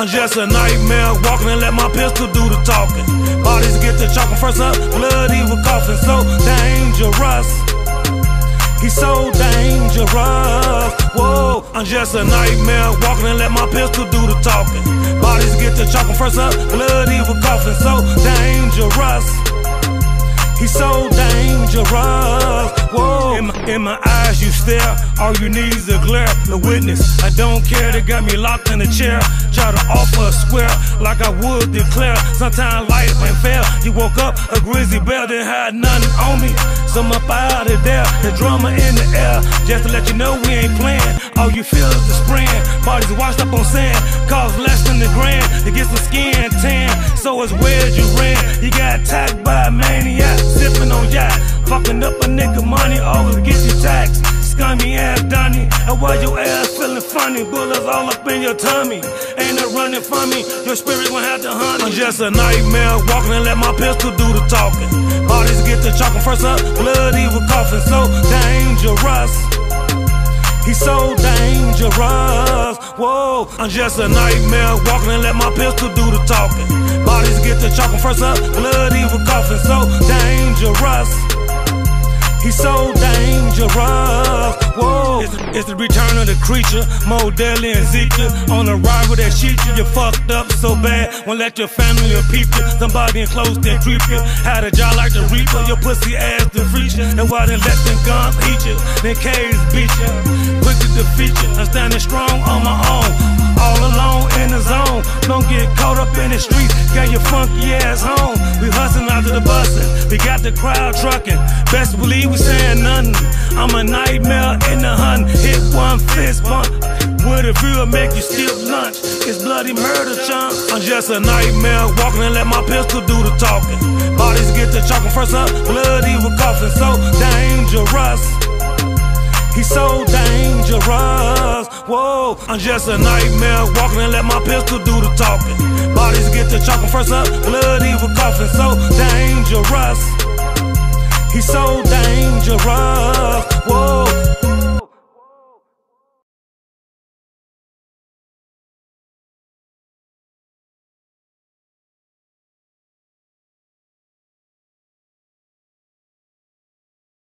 I'm just a nightmare, walking and let my pistol do the talking. Bodies get to chalking first up, bloody with coughing. So dangerous, he's so dangerous. Whoa, I'm just a nightmare, walking and let my pistol do the talking. Bodies get to chalking first up, bloody with coughing. So dangerous, he's so dangerous. Whoa, in my eyes you stare, all you need is a glare. The witness, I don't care, they got me locked in a chair. Try to offer a square like I would declare. Sometimes life ain't fair. You woke up a grizzly bear, didn't have nothing on me, so I'm up out of there. The drama in the air, just to let you know we ain't playing. All you feel is the spraying. Bodies washed up on sand, cost less than the grand to get some skin tan. So it's where'd you ran? You got attacked by a maniac, sipping on yacht, fucking up a nigga money over to get you taxed. Scummy ass Donnie, and why your ass feeling funny? Bullets all up in your tummy, ain't no running from me. Your spirit gon' have to hunt me. I'm just a nightmare, walking and let my pistol do the talking. Bodies get to chalking first up, bloody with coughing. So dangerous, he's so dangerous. Whoa, I'm just a nightmare, walking and let my pistol do the talking. Bodies get to chalking first up, bloody with coughing. So dangerous, he's so dangerous. Whoa, it's the return of the creature, more deadly and Zika. On the ride with that shit you fucked up so bad, won't let your family or people. Somebody in close then creep you. Had a job like the Reaper, your pussy ass the reacher. And why they let them guns eat you, then K's beat you. Quick to defeat you, I'm standing strong on my own, all alone in the zone. Don't get caught up in the streets, got your funky ass home. We hustling out to the bustin', we got the crowd trucking. Best believe we saying nothing. I'm a nightmare in the hunt, hit one fist bump with a view make you skip lunch. It's bloody murder, chunk. I'm just a nightmare, walking and let my pistol do the talking. Bodies get to chalking first up, bloody with coughing. So dangerous, he's so dangerous. Whoa, I'm just a nightmare, walking and let my pistol do the talking. Bodies get to chalking first up, bloody with coughing. So dangerous, he's so dangerous. Whoa.